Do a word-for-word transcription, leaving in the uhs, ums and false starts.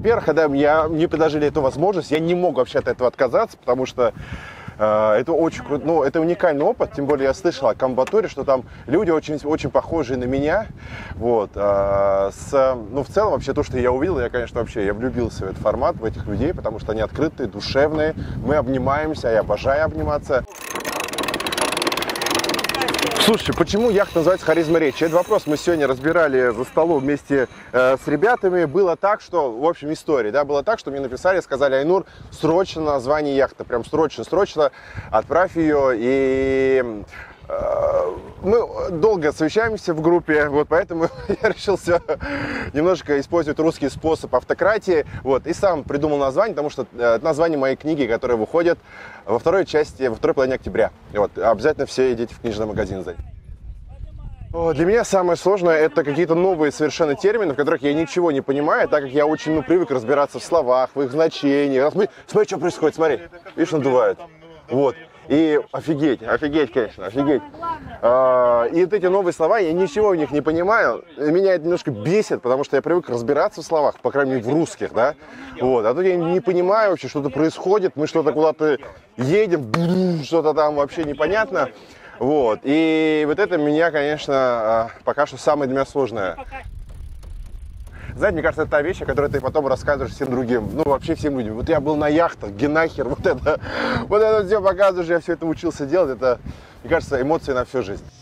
во-первых, когда я, мне предложили эту возможность, я не мог вообще от этого отказаться, потому что э, это очень круто, ну, это уникальный опыт, тем более я слышал о комбатуре, что там люди очень, очень похожие на меня, вот, э, с, ну, в целом, вообще, то, что я увидел, я, конечно, вообще, я влюбился в этот формат, в этих людей, потому что они открытые, душевные, мы обнимаемся, я обожаю обниматься. Слушай, почему яхта называется «Харизма речи»? Этот вопрос мы сегодня разбирали за столом вместе э, с ребятами. Было так, что, в общем, история, да, было так, что мне написали, сказали: Айнур, срочно название яхты, прям срочно, срочно отправь ее. И э, мы долго совещаемся в группе, вот, поэтому я решил все немножко использовать русский способ автократии, вот, и сам придумал название, потому что это название моей книги, которая выходит во второй части, во второй половине октября. Вот, обязательно все идите в книжный магазин сзади. Для меня самое сложное – это какие-то новые совершенно термины, в которых я ничего не понимаю, так как я очень, ну, привык разбираться в словах, в их значениях. Смотри, смотри, что происходит, смотри. Видишь, надувает. Вот. И офигеть, офигеть, конечно, офигеть. А, и вот эти новые слова, я ничего в них не понимаю. Меня это немножко бесит, потому что я привык разбираться в словах, по крайней мере, в русских, да. Вот. А тут я не понимаю вообще, что-то происходит, мы что-то куда-то едем, что-то там вообще непонятно. Вот. И вот это меня, конечно, пока что самое для меня сложное. Знаете, мне кажется, это та вещь, о которой ты потом рассказываешь всем другим, ну, вообще всем людям. Вот я был на яхтах, генахер, вот это, вот это все показываешь, я все это учился делать, это, мне кажется, эмоции на всю жизнь.